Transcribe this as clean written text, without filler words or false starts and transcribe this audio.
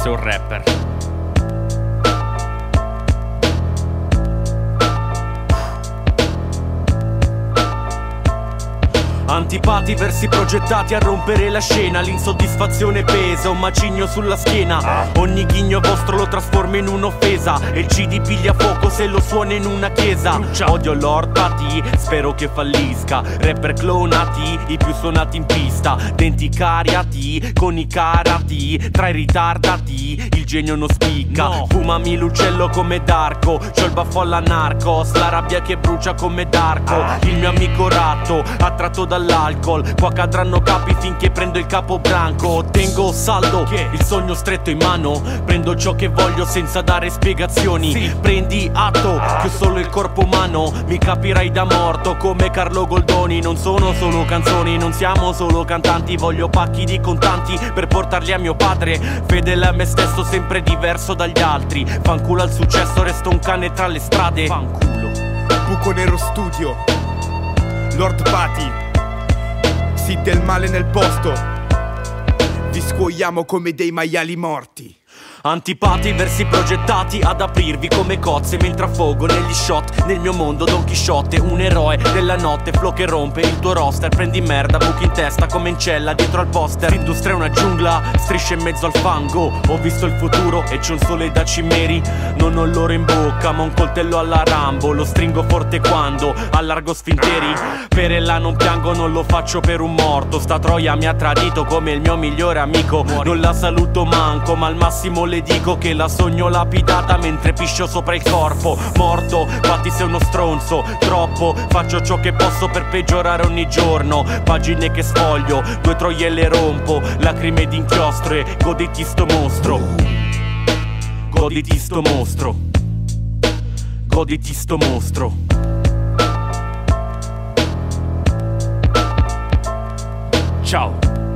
sei un rapper. Antipati, versi progettati a rompere la scena. L'insoddisfazione pesa, un macigno sulla schiena. Ogni ghigno vostro lo trasforma in un'offesa, e il CD piglia fuoco se lo suona in una chiesa. Odio Lord Patti, spero che fallisca. Rapper clonati, i più suonati in pista. Denti cariati, con i carati. Tra i ritardati, il genio non spicca. Fumami l'uccello come Darko, c'ho il baffo alla Narcos, la rabbia che brucia come Darko. Il mio amico ratto, attratto dall'alcol, qua cadranno capi finché prendo il capo branco. Tengo saldo, il sogno stretto in mano, prendo ciò che voglio senza dare spiegazioni. Prendi atto che ho solo il corpo umano, mi capirai da morto come Carlo Goldoni. Non sono solo canzoni, non siamo solo cantanti, voglio pacchi di contanti per portarli a mio padre. Fedele a me stesso, sempre diverso dagli altri. Fanculo al successo, resto un cane tra le strade. Fanculo. Buco nero studio, Lord Patti, sì del male nel posto, vi scuoiamo come dei maiali morti. Antipati, versi progettati ad aprirvi come cozze mentre affogo negli shot. Nel mio mondo Don Chisciotte, un eroe della notte, flow che rompe il tuo roster. Prendi merda, buchi in testa come in cella dietro al poster. L'industria è una giungla, strisce in mezzo al fango. Ho visto il futuro e c'è un sole da cimeri. Non ho l'oro in bocca ma un coltello alla Rambo. Lo stringo forte quando allargo sfinteri. Per ella non piango, non lo faccio per un morto. Sta troia mi ha tradito come il mio migliore amico. Non la saluto manco, ma al massimo le dico che la sogno lapidata mentre piscio sopra il corpo. Morto, Patti sei uno stronzo, troppo. Faccio ciò che posso per peggiorare ogni giorno. Pagine che sfoglio, due troie le rompo. Lacrime d'inchiostro e goditi sto mostro. Goditi sto mostro. Goditi sto mostro. Ciao.